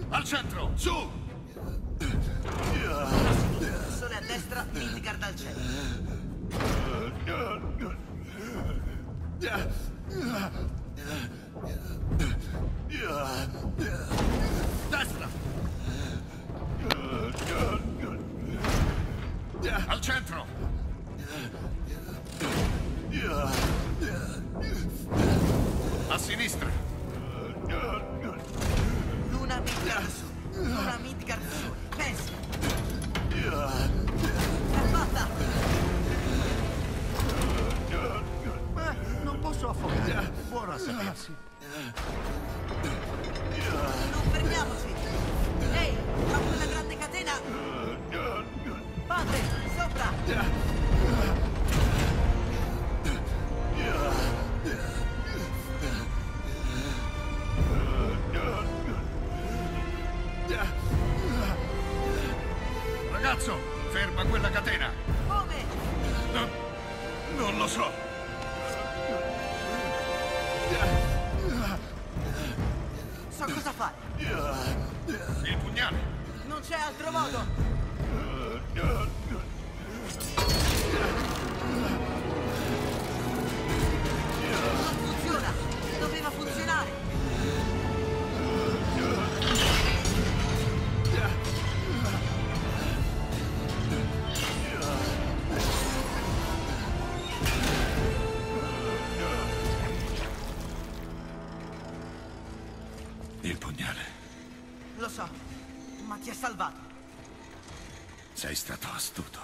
Al centro, su! Sole a destra, Midgard al centro. Destra! Al centro! A sinistra! Luna Midgard su. Luna Midgard su. Pensa. È fatta! Non posso affogare. Buono a sapersi. Non fermiamoci! Ehi, fa quella grande catena! Padre, sopra! Ragazzo, ferma quella catena! Come? Non lo so! So cosa fare! Il pugnale! Non c'è altro modo! Non funziona! Doveva funzionare! Il pugnale. Lo so, ma ti ha salvato. Sei stato astuto.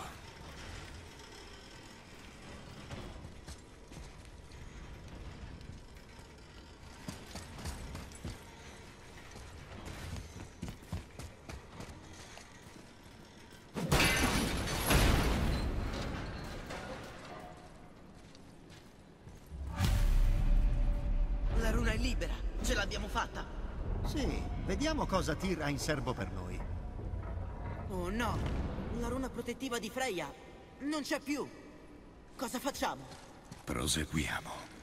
La runa è libera, ce l'abbiamo fatta. Sì, vediamo cosa Tyr ha in serbo per noi. Oh no, la runa protettiva di Freya non c'è più. Cosa facciamo? Proseguiamo.